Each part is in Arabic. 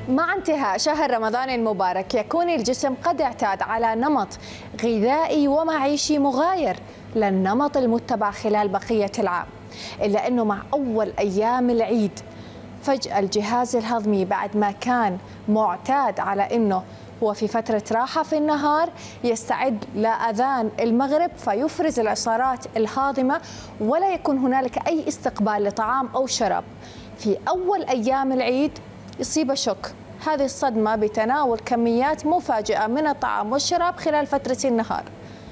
مع انتهاء شهر رمضان المبارك يكون الجسم قد اعتاد على نمط غذائي ومعيشي مغاير للنمط المتبع خلال بقية العام، إلا أنه مع أول أيام العيد فجأة الجهاز الهضمي بعد ما كان معتاد على أنه هو في فترة راحة في النهار يستعد لأذان المغرب فيفرز العصارات الهاضمة ولا يكون هنالك أي استقبال لطعام أو شراب. في أول أيام العيد يصيب شوك، هذه الصدمة بتناول كميات مفاجئة من الطعام والشراب خلال فترة النهار.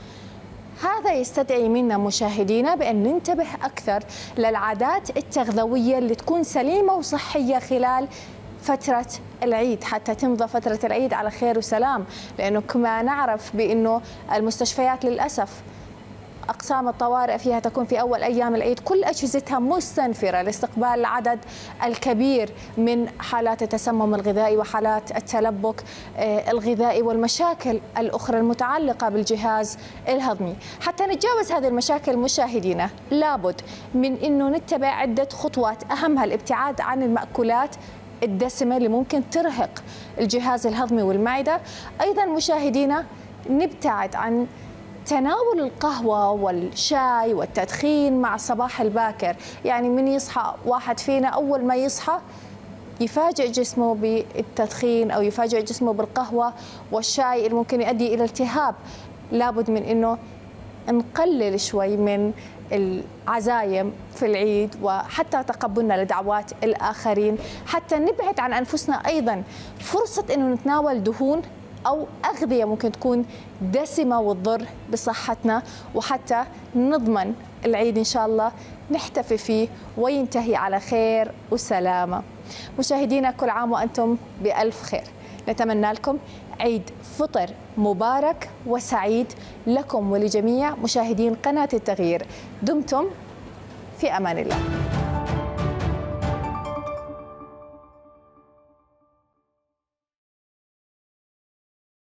هذا يستدعي منا مشاهدينا بأن ننتبه أكثر للعادات التغذوية اللي تكون سليمة وصحية خلال فترة العيد حتى تمضى فترة العيد على خير وسلام، لأنه كما نعرف بأنه المستشفيات للأسف أقسام الطوارئ فيها تكون في أول أيام العيد كل أجهزتها مستنفرة لاستقبال العدد الكبير من حالات التسمم الغذائي وحالات التلبك الغذائي والمشاكل الأخرى المتعلقة بالجهاز الهضمي. حتى نتجاوز هذه المشاكل مشاهدينا لابد من أنه نتبع عدة خطوات، أهمها الابتعاد عن المأكولات الدسمة اللي ممكن ترهق الجهاز الهضمي والمعدة. أيضا مشاهدينا نبتعد عن تناول القهوة والشاي والتدخين مع الصباح الباكر، يعني من يصحى واحد فينا أول ما يصحى يفاجئ جسمه بالتدخين أو يفاجئ جسمه بالقهوة والشاي اللي ممكن يؤدي إلى التهاب. لابد من أنه نقلل شوي من العزايم في العيد وحتى تقبلنا لدعوات الآخرين، حتى نبعد عن أنفسنا أيضا فرصة أنه نتناول دهون أو أغذية ممكن تكون دسمة وتضر بصحتنا، وحتى نضمن العيد إن شاء الله نحتفي فيه وينتهي على خير وسلامة. مشاهدينا كل عام وأنتم بألف خير، نتمنى لكم عيد فطر مبارك وسعيد لكم ولجميع مشاهدين قناة التغيير. دمتم في أمان الله.